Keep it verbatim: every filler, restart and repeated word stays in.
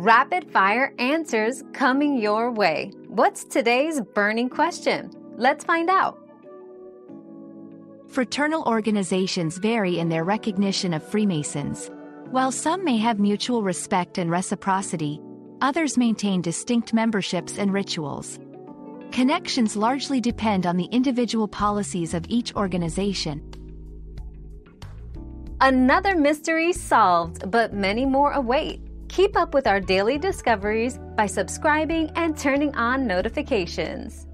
Rapid fire answers coming your way. What's today's burning question? Let's find out. Fraternal organizations vary in their recognition of Freemasons. While some may have mutual respect and reciprocity, others maintain distinct memberships and rituals. Connections largely depend on the individual policies of each organization. Another mystery solved, but many more await. Keep up with our daily discoveries by subscribing and turning on notifications.